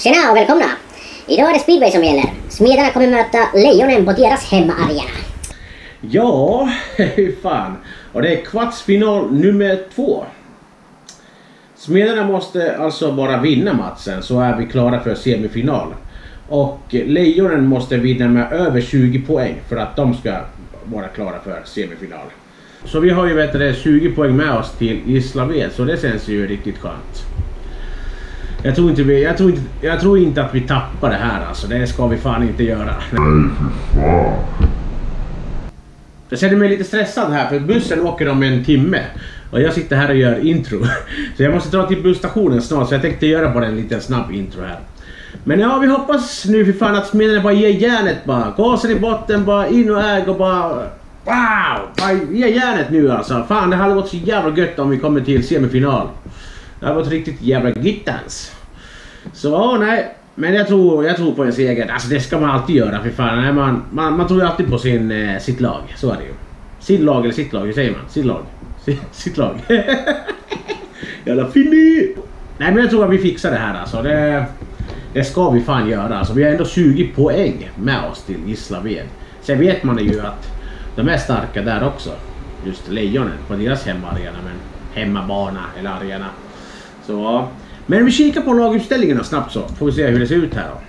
Tjena och välkomna! Idag är det speedway som gäller. Smederna kommer möta Lejonen på deras hemmaarena. Ja, hur fan. Och det är kvartsfinal nummer 2. Smederna måste alltså bara vinna matchen så är vi klara för semifinal. Och Lejonen måste vinna med över 20 poäng för att de ska vara klara för semifinal. Så vi har ju 20 poäng med oss till Gislaved, så det känns ju riktigt skönt. Jag tror inte att vi tappar det här alltså. Det ska vi fan inte göra. Jag känner mig lite stressad här för bussen åker om en timme. Och jag sitter här och gör intro. Så jag måste dra till busstationen snart, så jag tänkte göra bara en liten snabb intro här. Men ja, vi hoppas nu för fan att Smederna bara ger järnet bara. Gasen i botten, bara in och äg och bara... Wow! Bara ge järnet nu alltså. Fan, det hade varit så jävla gött om vi kommer till semifinal. Det hade varit riktigt jävla gittans. Så nej, men jag tror på en seger. Alltså det ska man alltid göra för fan. Man tror ju alltid på sitt lag, så är det ju. Sin lag eller sitt lag, hur säger man? Sitt lag. Sitt lag. Jävla finny! Nej, men jag tror att vi fixar det här alltså. Det ska vi fan göra alltså. Vi har ändå 20 poäng med oss till Gislaved. Sen vet man ju att de är starka där också. Just Lejonen på deras hemmaarena, men hemmabana eller arena. Så, men vi kikar på laguppställningarna snabbt så får vi se hur det ser ut här då.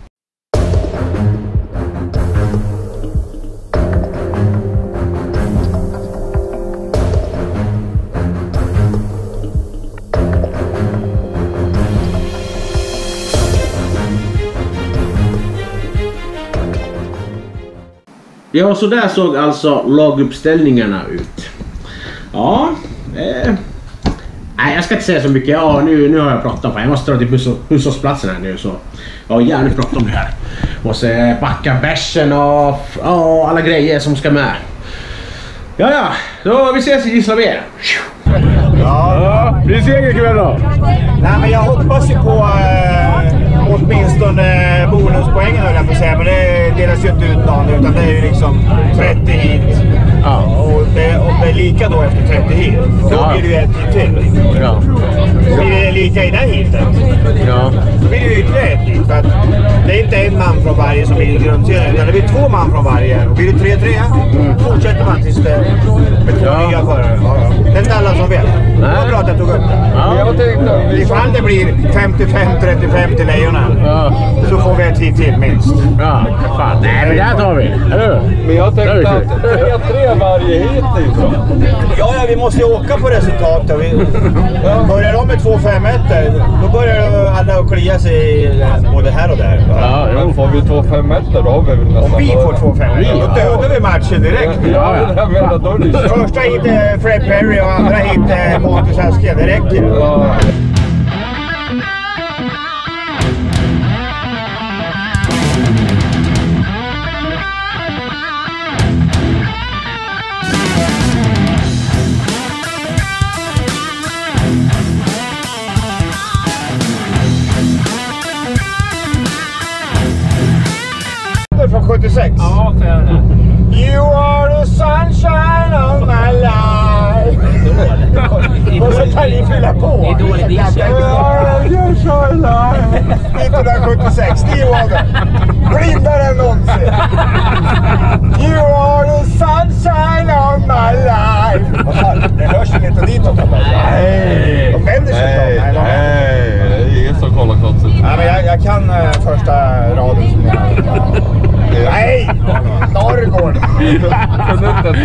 Ja, så där såg alltså laguppställningarna ut. Ja, nej, jag ska inte säga så mycket. Ja, nu har jag pratat. Jag måste dra till busshållplatsen här nu, så jag har jävligt bråttom här. Måste backa bärsen och alla grejer som ska med. Ja, då vi ses i Gislaved. Ja, blir det seger ikväll då? Nej, men jag hoppas ju på åtminstone bonuspoängen, höll jag på att säga. Men det delas ju inte ut någon, utan det är ju liksom 30 hit. Ja. Och om det är lika då efter 30 hit, då blir det ju ett hit till. Ja. Blir det lika i det hitet, då blir det ju ytterligare ett hit. För att det är inte en man från varje som blir i grundserien, utan det blir 2 man från varje. Och blir det 3-3, fortsätter man tills det med 2 nya förare. Det är inte alla som vet. Det var bra att jag tog upp det. Ja. Ifall det blir 55-35 till Lejonen, så får vi ett hit till minst. Ja, fan. Nej, men det tar vi. Eller? Men jag tänkte att 3 varje hit liksom. Ja, vi måste ju åka på resultatet. Börjar de med 2-5-1, då börjar alla att klia sig både här och där. Ja, men får vi 2-5-1 då har vi väl nästan... Om vi får 2-5-1, då dödar vi matchen direkt. Ja, jag menar då är det... Första hit är Fred Perry och andra hit är Montes Aske, det räcker. Ja. Från 76. Ja, för You are the sunshine of my life. Och så kan ni fylla på. Det är dåligt disk. You are the sunshine life. 1976, 10 år. Blindare än någonsin. You are the sunshine of my life. Vad fan, det hörs ju inte ditåt. Nej. De vänder sig på. Nej, det är ingen som kollar klotset. Ja, men jag kan första raden som jag... Nej! Norrgård! Han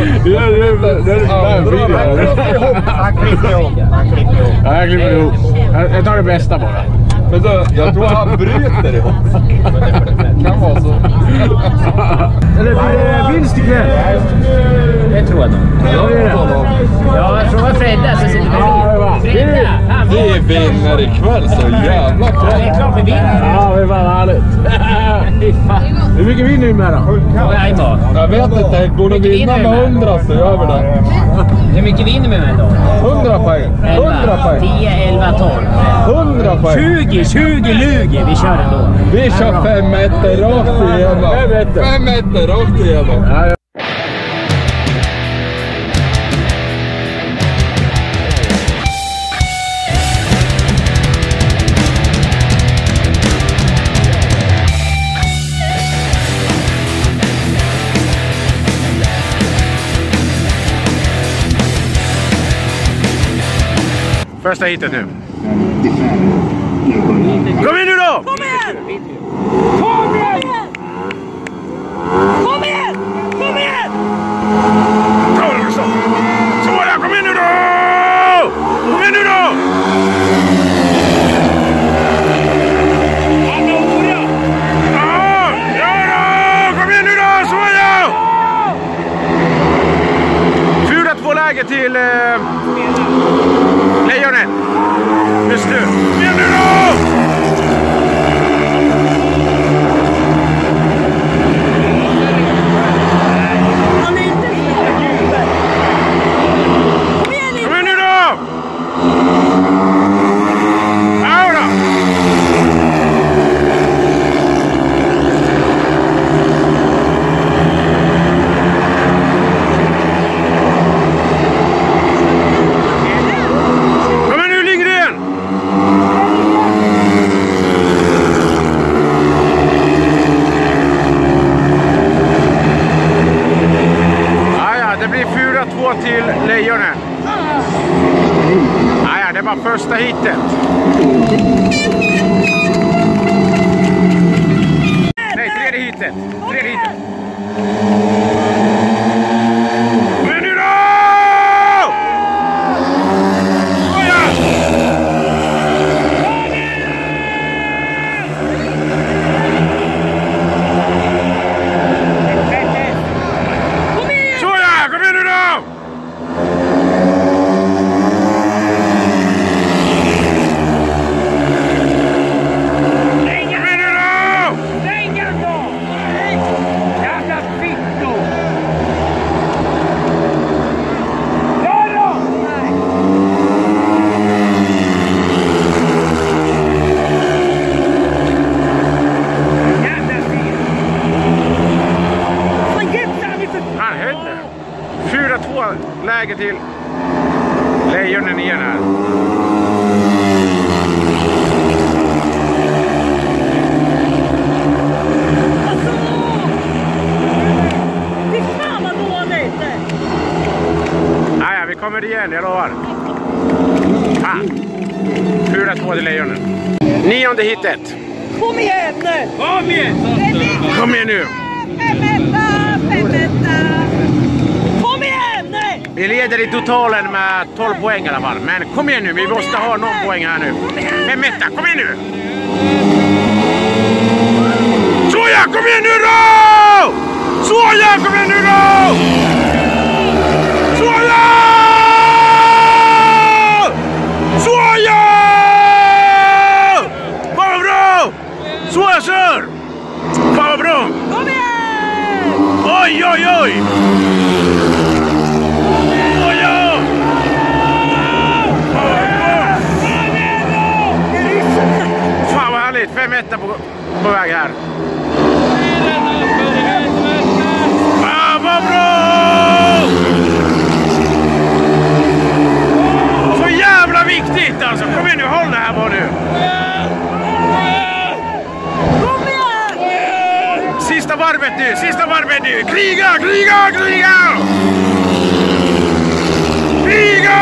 klipper ihop. Ja, jag klipper ihop. Jag tar det bästa bara. Men då, jag tror han bryter ihop. Kan vara så. Eller blir det vinst ikväll? det tror jag nog. Ja, jag tror att Fredda så sitter vi Fredda! Vi vinner ikväll så jävla Ja, det är klart vi vinner. Ja, det var härligt. Hur mycket vinner vi med då? Jag vet inte, jag borde vinna med 100 så gör vi det. Hur mycket vinner vi med då? 100 poäng. 100 poäng. 10, 11, 12. 100 poäng. 20 luger. Vi kör ändå. Vi kör 5 meter rakt igenom. 5 meter rakt igenom. Första hitet nu. Kom in nu då! Kom igen! Kom igen! Kom igen! Kom igen! Såja, kom in nu då! Kom in nu då! Läge till Lejonen. Just nu. Kom igen nu då! Han är inte Kom igen nu då! Ja då! Till Lejonen. Ja, det var första hitet. Nej, tredje hitet. Tredje hitet. Men nu då! Läge till Lejonen igen här. Fy fan vad dåligt! Nej, vi kommer igen, jag lovar. Fan. 4-2 till Lejonen. 9:e hitet. Kom igen nu! Kom igen! Kom igen nu! 5-1! Kom igen! Vi leder i totalen med 12 poäng i alla fall. Men kom igen nu, vi måste ha någon poäng här nu. 5-1, kom igen nu! Såja, kom igen nu då! Såja, kom igen nu då! Såja! Såja! Fan vad bra! Såja, sir! Fan vad bra! Kom igen! Oj, oj, oj! Fan vad härligt, 5-1 på väg här. Fan vad bra! Så jävla viktigt alltså, kom igen nu, håll det här bara nu. Kom igen! Sista varvet nu, kriga, kriga, kriga! Kriga!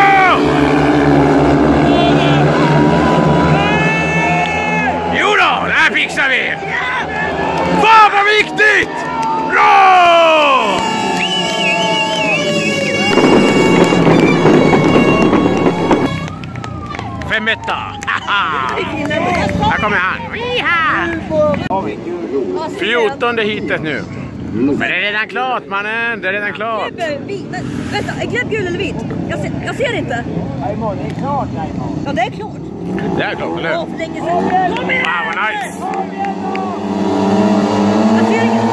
Det här fixar vi! Fan vad viktigt! Bra! Femetta! Här kommer han! 14:e hitet nu. Men det är redan klart, mannen! Det är redan klart! Vänta, är gräbb gul eller vit? Jag ser inte! Raymond, det är klart, Raymond. Ja, det är klart! Det är klart, eller hur? Ja, för länge sedan! Kom igen! Wow, vad nice! Jag ser inget!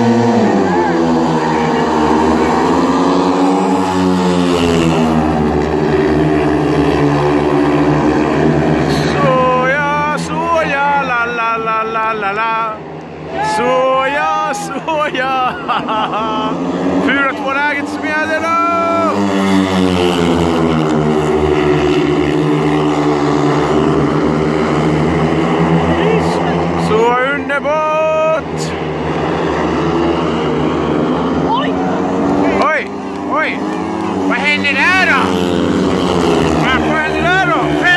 Såja, såja, la la la la la la. Såja, såja. 4-2 läget som gäller då. Så underbart. Oj! Oj, oj. Vad händer där då? Vad händer där då?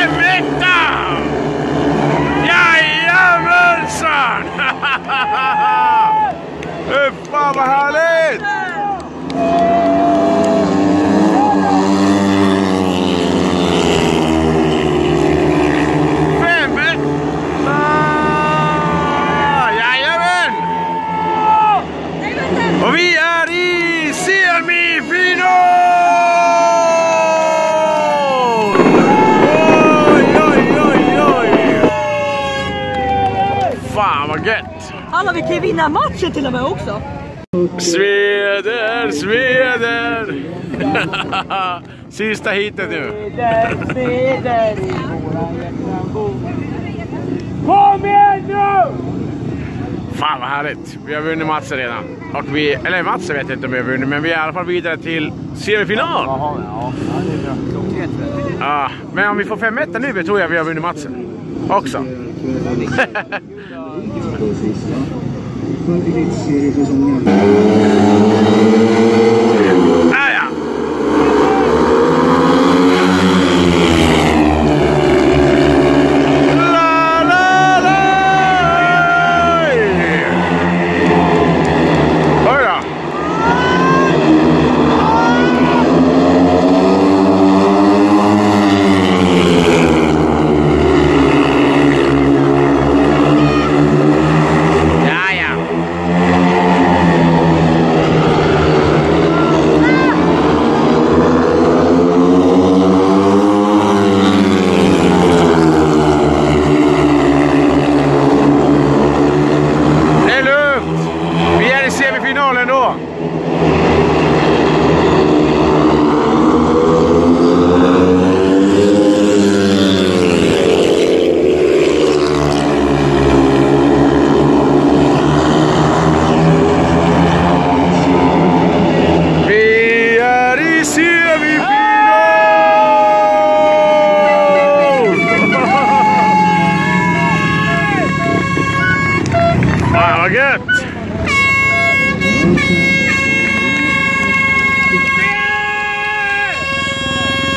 Fan vad gött! Alla vi kan vinna matchen till och med också. Sveder, Sveder! Sista hitet nu. Kom igen nu! Fan vad härligt. Vi har vunnit matchen redan. Och eller matchen vet jag inte om vi har vunnit, men vi är i alla fall vidare till semifinal. Ja, men om vi får 5-1 nu tror jag vi har vunnit matchen också.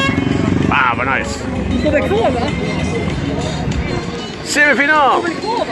Nice. Du står väl kvar va? Semifinal!